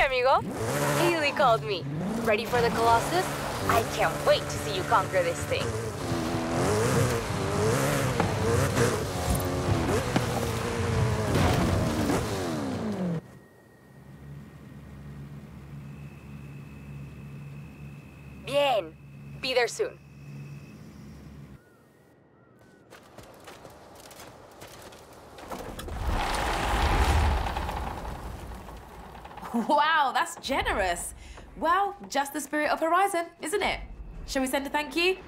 amigo. Haley called me. Ready for the Colossus? I can't wait to see you conquer this thing. Bien. Be there soon. Wow, that's generous. Well, just the spirit of Horizon, isn't it? Shall we send a thank you?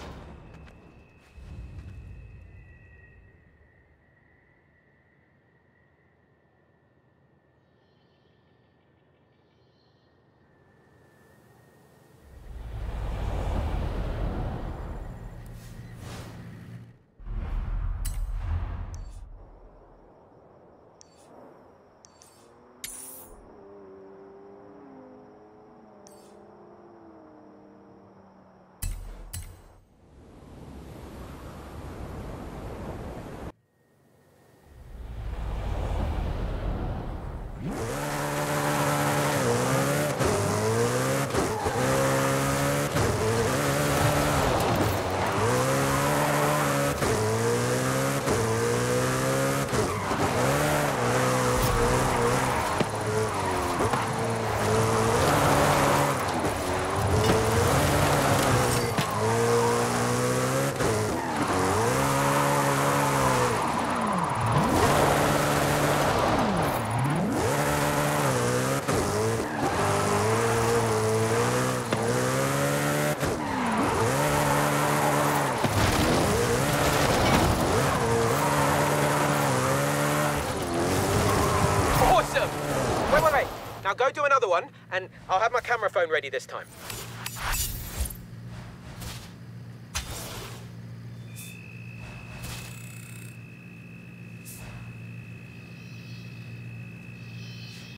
Now go do another one, and I'll have my camera phone ready this time.